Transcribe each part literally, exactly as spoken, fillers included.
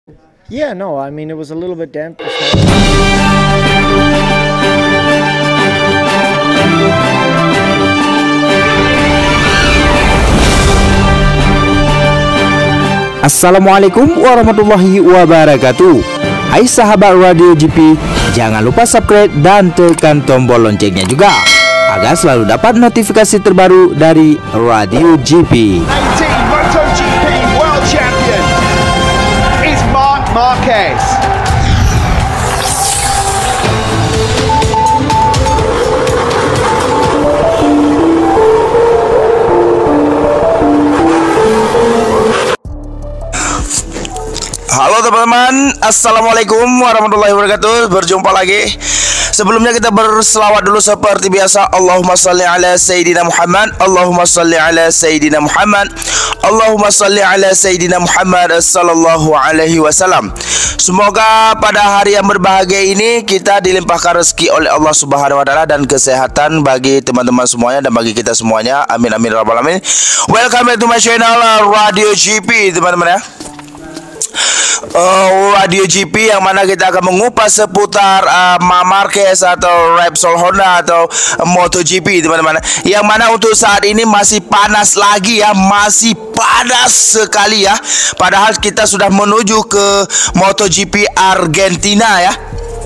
Yeah, no, I mean, it was a little bit damp. The snow. Assalamualaikum warahmatullahi wabarakatuh. Hai sahabat Radio G P, jangan lupa subscribe dan tekan tombol loncengnya juga agar selalu dapat notifikasi terbaru dari Radio G P. eighteen MotoGP World Champion is Marc Marquez. Halo teman-teman, Assalamualaikum warahmatullahi wabarakatuh. Berjumpa lagi. Sebelumnya kita berselawat dulu seperti biasa. Allahumma salli ala Sayyidina Muhammad, Allahumma salli ala Sayyidina Muhammad, Allahumma salli ala Sayyidina Muhammad sallallahu alaihi wasallam. Semoga pada hari yang berbahagia ini kita dilimpahkan rezeki oleh Allah Subhanahu wa taala dan kesehatan bagi teman-teman semuanya dan bagi kita semuanya. Amin amin rabbal alamin. Welcome back to my channel Radio G P, teman-teman ya. Uh, Radio G P yang mana kita akan mengupas seputar uh, Marc Marquez atau Repsol Honda atau uh, MotoGP, teman-teman. Yang mana untuk saat ini masih panas lagi ya, masih panas sekali ya. Padahal kita sudah menuju ke MotoGP Argentina ya.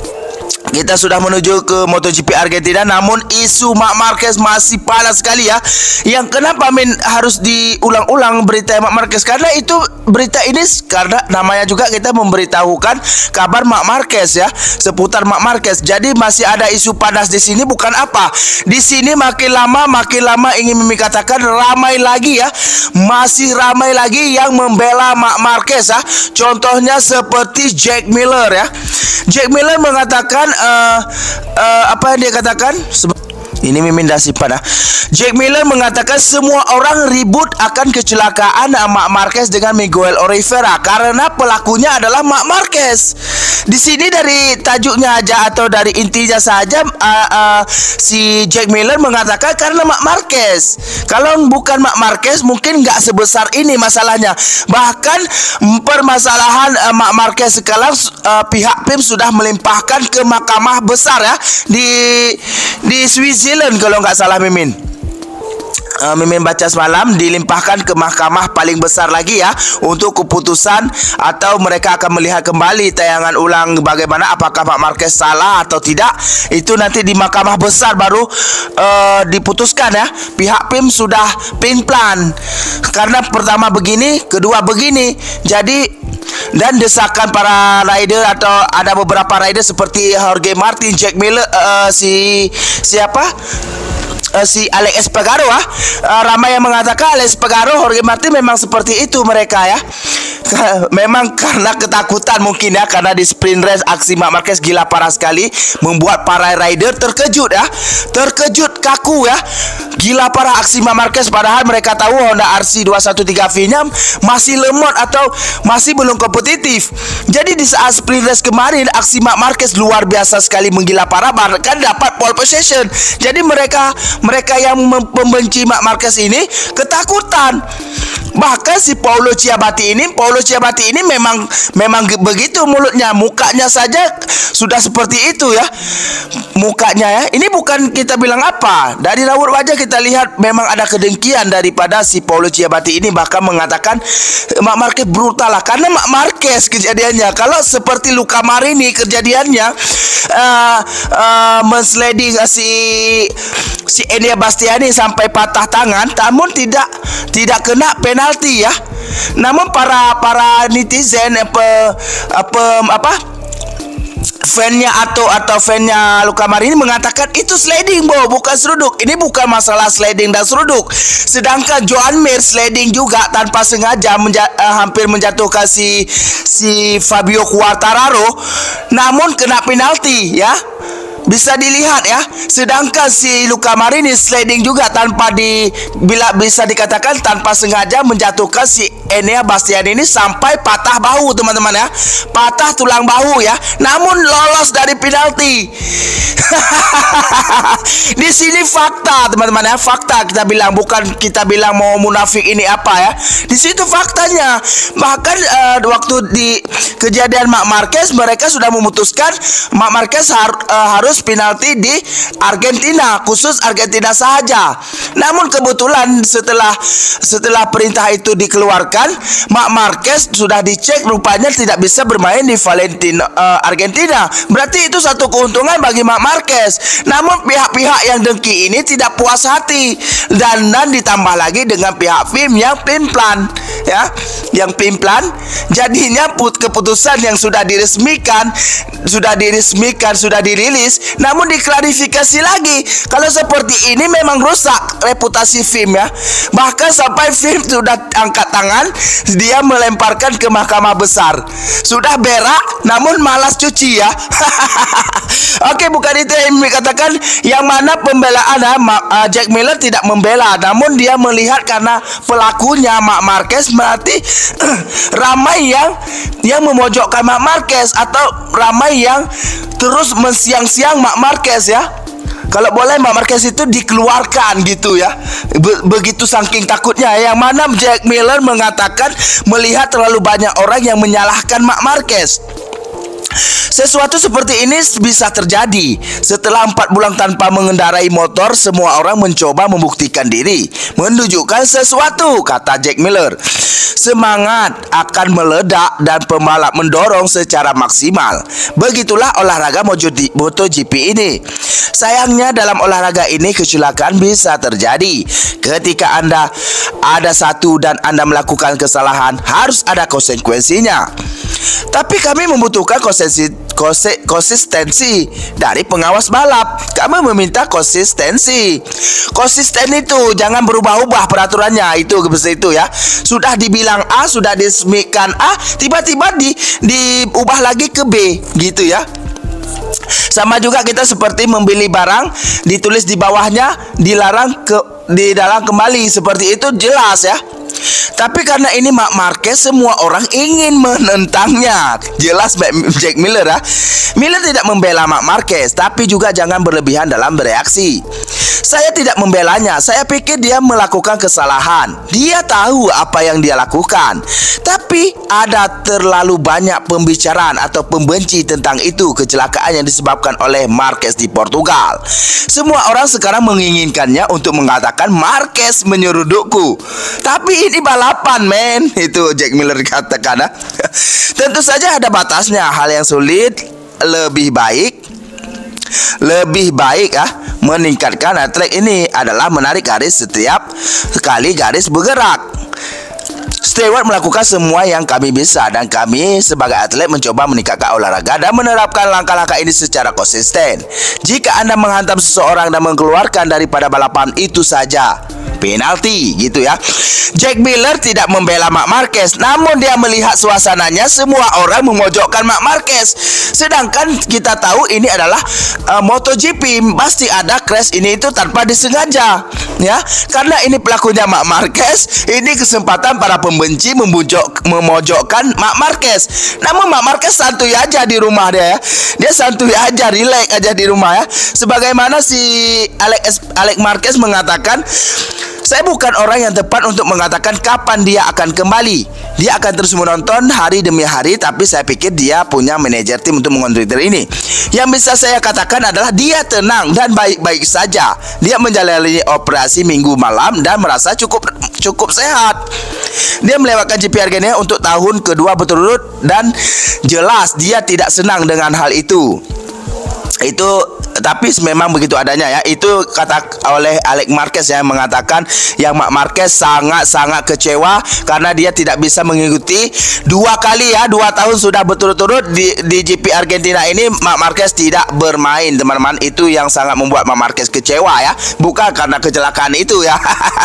Kita sudah menuju ke MotoGP Argentina, namun isu Marc Marquez masih panas sekali ya. Yang kenapa men harus diulang-ulang berita Marc Marquez? Karena itu berita ini karena namanya juga kita memberitahukan kabar Marc Marquez ya, seputar Marc Marquez. Jadi masih ada isu panas di sini, bukan apa. Di sini makin lama makin lama ingin mengatakan ramai lagi ya. Masih ramai lagi yang membela Marc Marquez ya. Contohnya seperti Jack Miller ya. Jack Miller mengatakan uh, uh, apa yang dia katakan? Ini Mimin dah simpan ah. Jack Miller mengatakan semua orang ribut akan kecelakaan Marc Marquez dengan Miguel Oliveira karena pelakunya adalah Marc Marquez. Di sini dari tajuknya aja atau dari intinya saja uh, uh, si Jack Miller mengatakan karena Marc Marquez. Kalau bukan Marc Marquez mungkin nggak sebesar ini masalahnya. Bahkan permasalahan uh, Marc Marquez sekarang uh, pihak P I M sudah melimpahkan ke mahkamah besar ya di di Switzerland kalau nggak salah Mimin. Uh, Mimin baca semalam dilimpahkan ke mahkamah paling besar lagi ya untuk keputusan atau mereka akan melihat kembali tayangan ulang bagaimana apakah Marc Marquez salah atau tidak. Itu nanti di mahkamah besar baru uh, diputuskan ya. Pihak P I M sudah pin plan karena pertama begini, kedua begini. Jadi dan desakan para rider atau ada beberapa rider seperti Jorge Martin, Jack Miller, uh, si siapa? Uh, si Alex Espargaro ah. uh, ramai yang mengatakan Alex Espargaro, Jorge Martin memang seperti itu mereka ya. Memang karena ketakutan mungkin ya, karena di sprint race aksi Marc Marquez gila parah sekali, membuat para rider terkejut ya, terkejut kaku ya. Gila parah aksi Marc Marquez, padahal mereka tahu Honda R C dua satu tiga V-nya masih lemot atau masih belum kompetitif. Jadi di saat sprint race kemarin aksi Marc Marquez luar biasa sekali, menggila parah, bahkan dapat pole position. Jadi mereka mereka yang membenci Marc Marquez ini ketakutan. Bahkan si Paulo Ciabatti ini, Paulo Ciabatti ini memang memang begitu mulutnya, mukanya saja sudah seperti itu ya. Mukanya ya. Ini bukan kita bilang apa. Dari raut wajah kita lihat memang ada kedengkian daripada si Paulo Ciabatti ini, bahkan mengatakan Marc Marquez brutal lah karena Marc Marquez kejadiannya. Kalau seperti Luca Marini kejadiannya uh, uh, mensleding si si Enea Bastianini sampai patah tangan, namun tidak tidak kena penalti ya. Namun para para netizen apa apa apa fannya atau atau fannya Luca Marini mengatakan itu sliding bo, bukan seruduk. Ini bukan masalah sliding dan seruduk. Sedangkan Joan Mir sliding juga tanpa sengaja menja uh, hampir menjatuhkan si si Fabio Quartararo, namun kena penalti ya. Bisa dilihat ya. Sedangkan si Luca Marini sliding juga tanpa di bila bisa dikatakan tanpa sengaja menjatuhkan si Enea Bastianini sampai patah bahu, teman-teman ya. Patah tulang bahu ya. Namun lolos dari penalti. Di sini fakta, teman-teman ya. Fakta kita bilang, bukan kita bilang mau munafik ini apa ya. Di situ faktanya. Bahkan uh, waktu di kejadian Marc Marquez, mereka sudah memutuskan Marc Marquez har uh, harus penalti di Argentina, khusus Argentina saja. Namun kebetulan setelah setelah perintah itu dikeluarkan, Marc Marquez sudah dicek rupanya tidak bisa bermain di Valentina uh, Argentina. Berarti itu satu keuntungan bagi Marc Marquez. Namun pihak-pihak yang dengki ini tidak puas hati, dan dan ditambah lagi dengan pihak F I M yang pimplan ya, yang pimplan. Jadinya put keputusan yang sudah diresmikan, sudah diresmikan, sudah dirilis, namun diklarifikasi lagi. Kalau seperti ini memang rusak reputasi F I M ya. Bahkan sampai F I M sudah angkat tangan, dia melemparkan ke mahkamah besar. Sudah berak namun malas cuci ya. Oke, bukan itu yang dikatakan, yang mana pembelaan ya, Jack Miller tidak membela, namun dia melihat karena pelakunya Marc Marquez, berarti ramai yang yang memojokkan Marc Marquez atau ramai yang terus mensiang-siang Marc Marquez ya. Kalau boleh Marc Marquez itu dikeluarkan gitu ya. Be begitu saking takutnya, yang mana Jack Miller mengatakan melihat terlalu banyak orang yang menyalahkan Marc Marquez. Sesuatu seperti ini bisa terjadi setelah empat bulan tanpa mengendarai motor. Semua orang mencoba membuktikan diri, menunjukkan sesuatu, kata Jack Miller. Semangat akan meledak dan pembalap mendorong secara maksimal. Begitulah olahraga MotoGP ini. Sayangnya dalam olahraga ini kecelakaan bisa terjadi. Ketika Anda ada satu dan Anda melakukan kesalahan, harus ada konsekuensinya. Tapi kami membutuhkan konsistensi, konsistensi dari pengawas balap. Kami meminta konsistensi. Konsisten itu jangan berubah-ubah peraturannya. Itu seperti itu ya. Sudah dibilang A, sudah diresmikan A, tiba-tiba di diubah lagi ke B, gitu ya. Sama juga kita seperti membeli barang, ditulis di bawahnya dilarang ke di dalam kembali, seperti itu jelas ya. Tapi karena ini Marc Marquez, semua orang ingin menentangnya. Jelas Jack Miller ya. Miller tidak membela Marc Marquez, tapi juga jangan berlebihan dalam bereaksi. Saya tidak membelanya. Saya pikir dia melakukan kesalahan. Dia tahu apa yang dia lakukan. Tapi ada terlalu banyak pembicaraan atau pembenci tentang itu, kecelakaan yang disebabkan oleh Marquez di Portugal. Semua orang sekarang menginginkannya untuk mengatakan Marquez menyerudukku. Tapi ini balapan, men. Itu Jack Miller katakan. Tentu saja ada batasnya. Hal yang sulit lebih baik Lebih baik ah meningkatkan track ini adalah menarik garis setiap kali garis bergerak. Stewart melakukan semua yang kami bisa, dan kami sebagai atlet mencoba meningkatkan olahraga dan menerapkan langkah-langkah ini secara konsisten. Jika Anda menghantam seseorang dan mengeluarkan daripada balapan, itu saja penalti, gitu ya. Jack Miller tidak membela Marc Marquez, namun dia melihat suasananya semua orang memojokkan Marc Marquez. Sedangkan kita tahu ini adalah uh, MotoGP, pasti ada crash ini itu tanpa disengaja, ya. Karena ini pelakunya Marc Marquez, ini kesempatan para pembenci membujok, memojokkan Marc Marquez. Namun Marc Marquez santuy aja di rumah dia ya. Dia santuy aja, relax aja di rumah ya. Sebagaimana si Alex Alex Marquez mengatakan, saya bukan orang yang tepat untuk mengatakan kapan dia akan kembali. Dia akan terus menonton hari demi hari, tapi saya pikir dia punya manajer tim untuk mengontrol ini. Yang bisa saya katakan adalah dia tenang dan baik-baik saja. Dia menjalani operasi minggu malam dan merasa cukup cukup sehat. Dia melewatkan G P Argentina untuk tahun kedua berturut-turut, dan jelas dia tidak senang dengan hal itu. Itu tapi memang begitu adanya ya. Itu kata oleh Alex Marquez yang mengatakan yang Marc Marquez sangat-sangat kecewa karena dia tidak bisa mengikuti dua kali ya, dua tahun sudah berturut-turut di, di G P Argentina ini Marc Marquez tidak bermain, teman-teman. Itu yang sangat membuat Marc Marquez kecewa ya, bukan karena kecelakaan itu ya.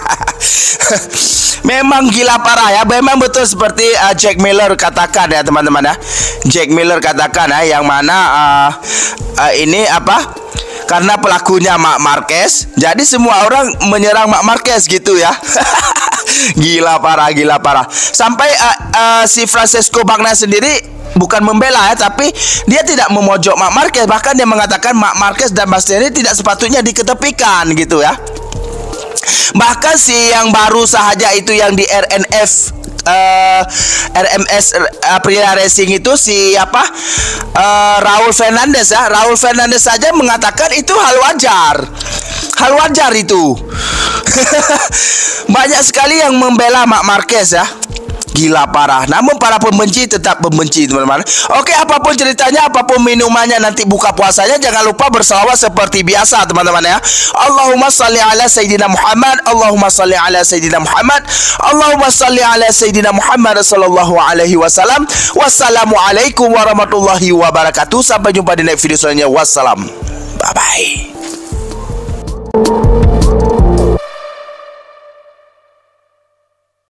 Memang gila parah ya. Memang betul seperti uh, Jack Miller katakan ya, teman-teman ya. Jack Miller katakan ya, yang mana uh, uh, ini apa karena pelakunya Marc Marquez. Jadi semua orang menyerang Marc Marquez gitu ya. Gila parah, gila parah. Sampai uh, uh, si Francesco Bagnaia sendiri bukan membela ya, tapi dia tidak memojok Marc Marquez. Bahkan dia mengatakan Marc Marquez dan Bastianini tidak sepatutnya diketepikan gitu ya. Bahkan si yang baru sahaja itu yang di R N F uh, R M S Aprilia Racing itu si apa uh, Raul Fernandez ya. Raul Fernandez saja mengatakan itu hal wajar. Hal wajar itu. Banyak sekali yang membela Marc Marquez ya. Gila parah. Namun para pembenci tetap membenci, teman-teman. Oke, apapun ceritanya, apapun minumannya nanti buka puasanya, jangan lupa berselawat seperti biasa, teman-teman ya. Allahumma salli ala Sayyidina Muhammad, Allahumma salli ala Sayyidina Muhammad, Allahumma salli ala Sayyidina Muhammad sallallahu alaihi wasallam. Wassalamualaikum warahmatullahi wabarakatuh. Sampai jumpa di next video selanjutnya. Wassalam. Bye bye.